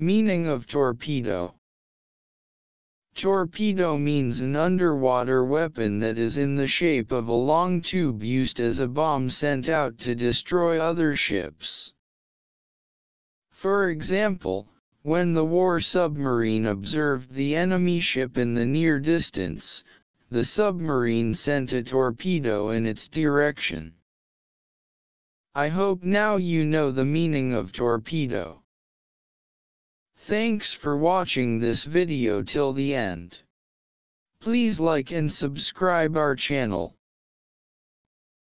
Meaning of torpedo. Torpedo means an underwater weapon that is in the shape of a long tube used as a bomb sent out to destroy other ships. For example, when the war submarine observed the enemy ship in the near distance, the submarine sent a torpedo in its direction. I hope now you know the meaning of torpedo. Thanks for watching this video till the end. Please like and subscribe our channel.